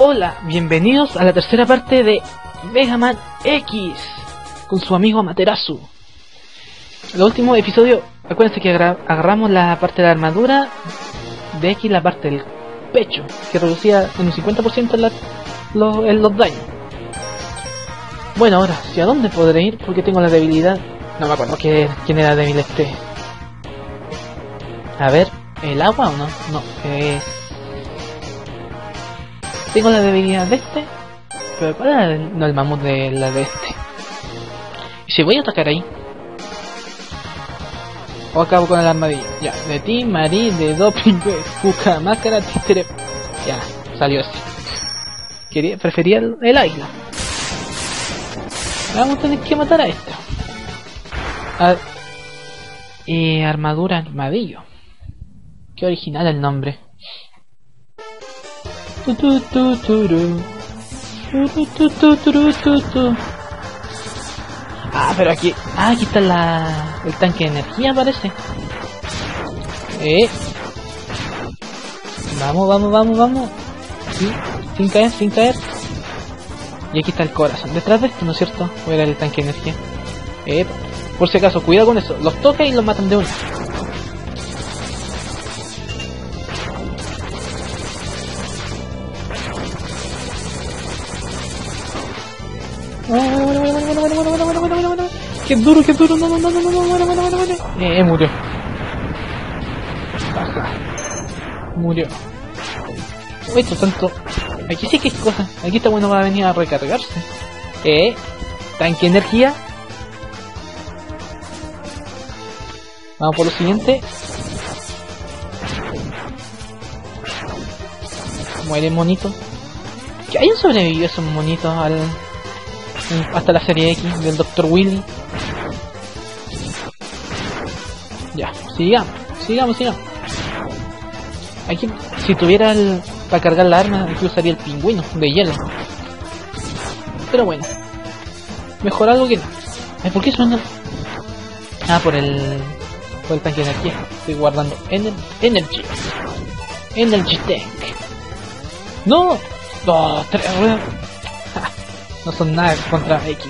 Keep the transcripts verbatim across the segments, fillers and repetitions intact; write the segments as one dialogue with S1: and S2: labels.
S1: Hola, bienvenidos a la tercera parte de Mega Man X con su amigo Amaterasu. En el último episodio, acuérdense que agarra agarramos la parte de la armadura de X, la parte del pecho, que reducía en un cincuenta por ciento la, lo, el, los daños. Bueno, ahora, ¿hacia dónde podré ir? Porque tengo la debilidad. No me acuerdo que, quién era débil este. A ver, ¿el agua o no? No, es... Tengo la debilidad de este, pero ¿cuál era el, no, el mamut de la de este? Y si voy a atacar ahí, o acabo con el armadillo. Ya, de ti, Marí, de doping, Kuka, máscara, títere. Ya, salió ese. Quería, prefería el, el águila. Vamos a tener que matar a este. A, y armadura armadillo. Qué original el nombre. Tu, tu, tu, turu. Tu, tu, tu, tu, turu, tu, tu. Ah, pero aquí... Ah, aquí está la... el tanque de energía, parece. Eh. Vamos, vamos, vamos, vamos. Sí, sin caer, sin caer. Y aquí está el corazón. Detrás de esto, ¿no es cierto? O era el tanque de energía. Eh, por si acaso, cuidado con eso. Los toca y los matan de una. Bueno, bueno, bueno, bueno, bueno, bueno, bueno, bueno, bueno, bueno. Qué duro, qué duro, no, no, no, no, no, bueno, bueno, bueno, bueno. Eh, murió. Baja. Murió. Esto tanto. Aquí sí que es cosa. Aquí está bueno para venir a recargarse. Eh, tanque energía. Vamos por lo siguiente. Muere monito. ¿Que hayan sobrevivido esos monitos al... hasta la serie X del doctor Willy? Ya, sigamos, sigamos, sigamos. Aquí, si tuviera el... para cargar la arma, aquí usaría el pingüino de hielo. Pero bueno, mejor algo que no. Ay, ¿por qué suena? Ah, por el... por el tanque de energía. Estoy guardando ener energy. Energy tank. ¡No! ¡Dos, tres! No son nada contra X.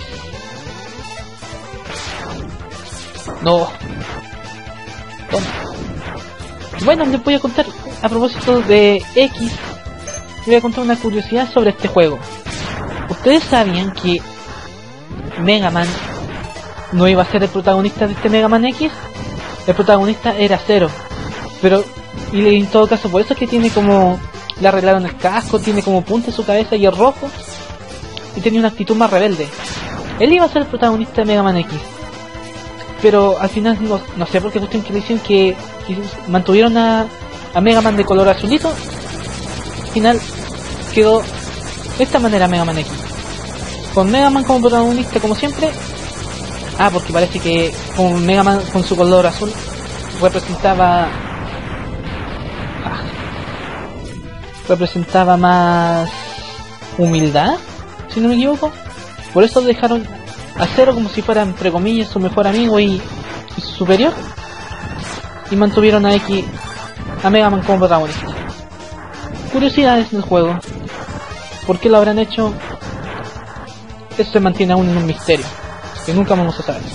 S1: No. Toma. Bueno, les voy a contar, a propósito de X, les voy a contar una curiosidad sobre este juego. ¿Ustedes sabían que Mega Man no iba a ser el protagonista de este Mega Man X? El protagonista era Zero. Pero, y en todo caso, por eso es que tiene como... le arreglaron el casco, tiene como punta en su cabeza y es rojo. Y tenía una actitud más rebelde. Él iba a ser el protagonista de Mega Man X. Pero al final, no, no sé por qué cuestión que le dicen que, que mantuvieron a, a Mega Man de color azulito. Al final quedó de esta manera Mega Man X. Con Mega Man como protagonista como siempre. Ah, porque parece que con Mega Man con su color azul representaba... Ah, representaba más humildad, si no me equivoco. Por eso dejaron a Zero como si fuera, entre comillas, su mejor amigo y, y su superior. Y mantuvieron a X, a Mega Man como protagonista. Curiosidades del juego. ¿Por qué lo habrán hecho? Eso se mantiene aún en un misterio, que nunca vamos a saber.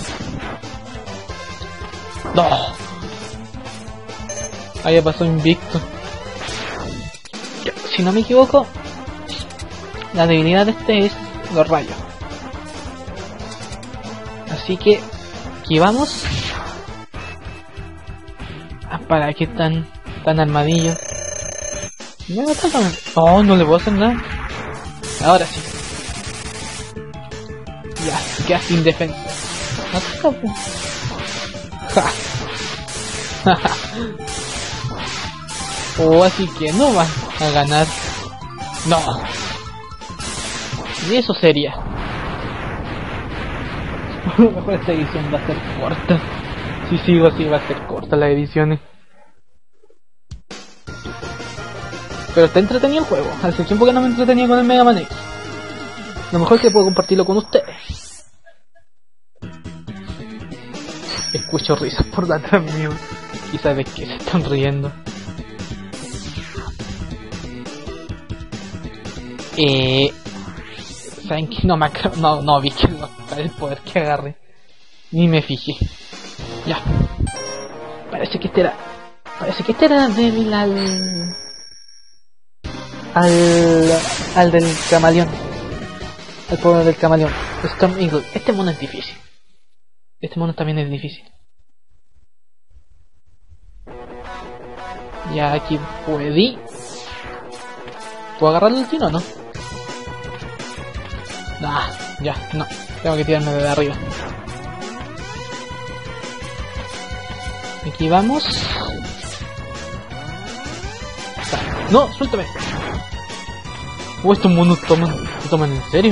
S1: ¡No! Ahí pasó invicto. Si no me equivoco, la debilidad de este es los rayos. Así que aquí vamos. Ah, ¿para qué tan tan armadillo? No, oh, no le puedo hacer nada. Ahora sí. Ya, queda sin defensa. Ataca, pues. Ja. Oh, así que no van a ganar. No. Y eso sería. A lo mejor esta edición va a ser corta. Si sigo así va a ser corta la edición. Pero está entretenido el juego. Hace tiempo que no me entretenía con el Mega Man X. Lo mejor es que puedo compartirlo con ustedes. Escucho risas por detrás mío. Quizás de que se están riendo. Eh... ¿Saben qué? No me acabo... No, no vi que no está el poder que agarre. Ni me fijé. Ya. Parece que este era... Parece que este era débil al... Al... Al del camaleón. Al poder del camaleón. Storm Eagle. Este mono es difícil. Este mono también es difícil. Ya aquí puede. ¿Puedo agarrarlo al tiro o no? Ah, ya, no. Tengo que tirarme de arriba. Aquí vamos. No, suéltame. Oh, estos monos toman, se toman en serio.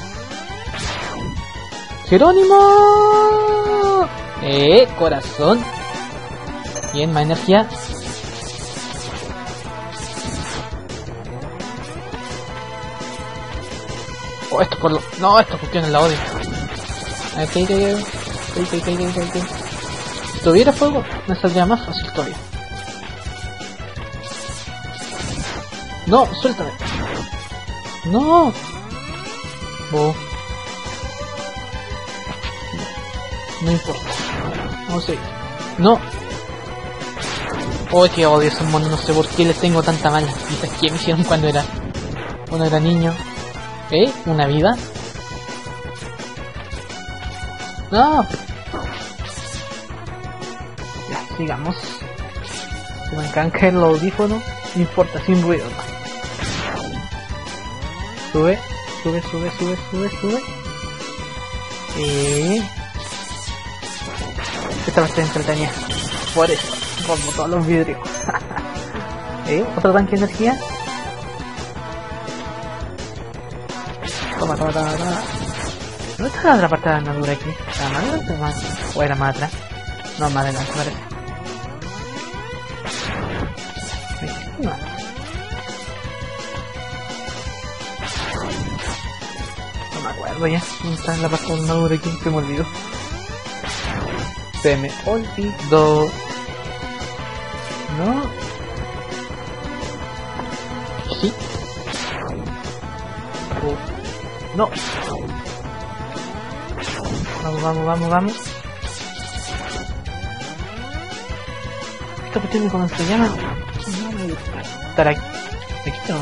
S1: Jerónimo. Eh, corazón. Bien, más energía. Oh, esto por lo... No, esta cuestión la odio. Ok, ok, ok, ok, ok, ok. Si tuviera fuego, me saldría más fácil todavía. No, suéltame. No. Oh. No importa. Vamos a seguir. No. Oh, que odio esos monos, no sé por qué les tengo tanta mala. Quizás que me hicieron cuando era... Cuando era niño. ¿Eh? ¿Una vida? No. Ya, sigamos. Se me encanca el audífono. No importa, sin ruido. Sube, sube, sube, sube, sube, sube. Eh... Esta va a ser entretenida. Por eso, rompo todos los vidrios. ¿Eh? ¿Otro tanque de energía? Toma, toma, toma, toma. ¿Dónde está la otra parte de la armadura aquí? ¿La más adelante o más? ¿O era más atrás? No, más adelante parece. No. No me acuerdo ya. ¿Dónde está la parte de la armadura aquí? Se me olvidó. Se me olvidó. No. Sí. Oh. No. Vamos, vamos, vamos, vamos. Esta cuestión como se llama. No me gusta. Estar aquí. Aquí tengo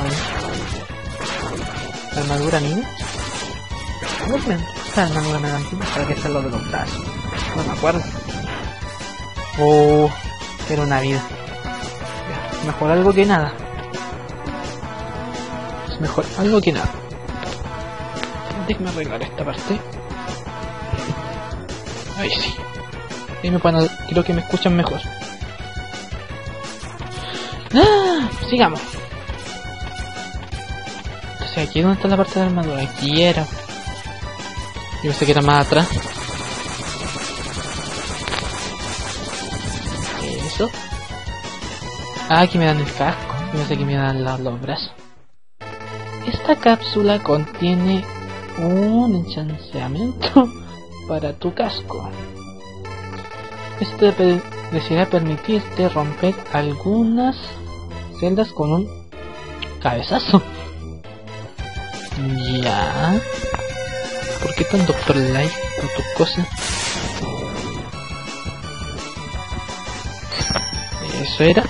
S1: la armadura mía. No me gusta la armadura negativa para que está lo de los brazos. No me acuerdo. Oh, era una vida. Ya, mejor algo que nada. Es mejor algo que nada. Déjame arreglar esta parte. Ahí sí. Ahí me pueden, creo que me escuchan mejor. ¡Ah! Sigamos. Entonces aquí donde está la parte de la armadura. Aquí era. Yo pensé que era más atrás. Eso. Ah, aquí me dan el casco. Yo pensé que me dan los, los brazos. Esta cápsula contiene un enchanceamiento para tu casco. Este deseará permitirte romper algunas celdas con un cabezazo. Ya. ¿Por qué tan Doctor Light con tus cosas? Eso era.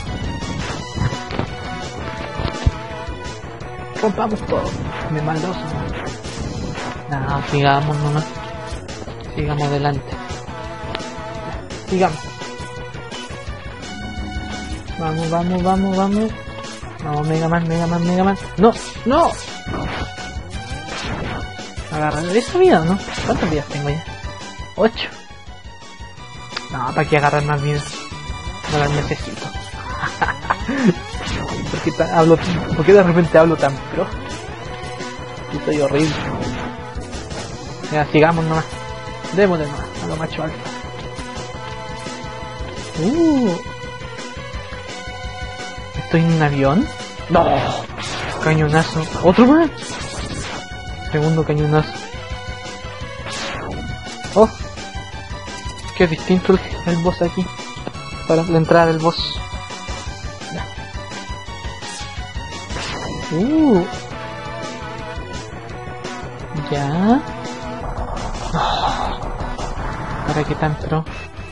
S1: Rompamos todo. Me maldoso. No, sigamos nomás. Sigamos adelante. Sigamos. Vamos, vamos, vamos, vamos. Vamos, Mega Man, Mega Man, Mega Man. No, no. Agarrar esa vida, ¿no? ¿Cuántas vidas tengo ya? Ocho. No, ¿para qué agarrar más vidas? No las necesito. ¿Por qué, tan, hablo, ¿Por qué de repente hablo tan pro? Yo soy horrible. Ya, sigamos nomás. Démosle nomás a lo macho alfa. Uh. ¿Estoy en un avión? No. Cañonazo. ¿Otro más? Segundo cañonazo. Oh. Qué distinto el, el boss aquí. Para la entrada del boss. Ya. Uh. Ya. Oh. Ahora que tan pro.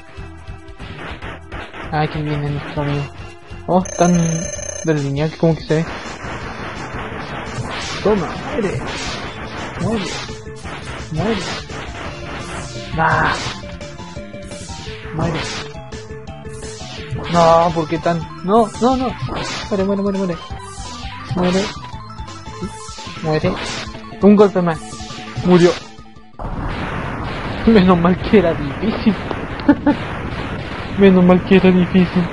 S1: Ay, que viene nuestro amigo. Oh, tan deslineal como que se ve. Toma, muere. Muere. Muere. Ah. Muere. No, ¿por qué tan? No, no, no. Muere, muere, muere, muere. Muere. Muere. Un golpe más. Murió. Menos mal que era difícil. Menos mal que era difícil.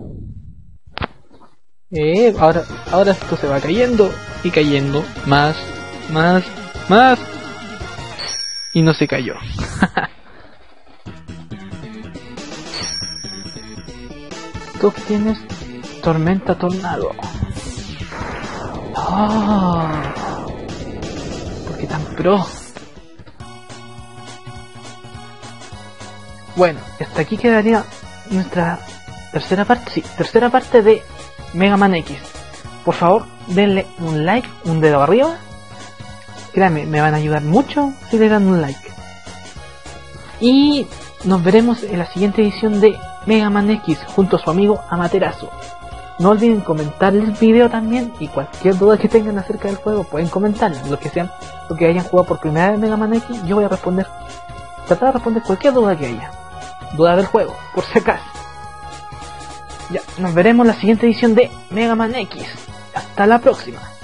S1: Eh, ahora, ahora esto se va cayendo y cayendo. Más, más, más. Y no se cayó. Tú tienes tormenta tornado. Oh, ¿por qué tan pro? Bueno, hasta aquí quedaría nuestra tercera parte, sí, tercera parte de Mega Man X. Por favor, denle un like, un dedo arriba. Créanme, me van a ayudar mucho si le dan un like. Y nos veremos en la siguiente edición de Mega Man X junto a su amigo Amaterasu. No olviden comentar el video también, y cualquier duda que tengan acerca del juego pueden comentarla. Lo que sean, lo que hayan jugado por primera vez Mega Man X, yo voy a responder. Tratar de responder cualquier duda que haya. Duda del juego, por si acaso. Ya, nos veremos en la siguiente edición de Mega Man X. Hasta la próxima.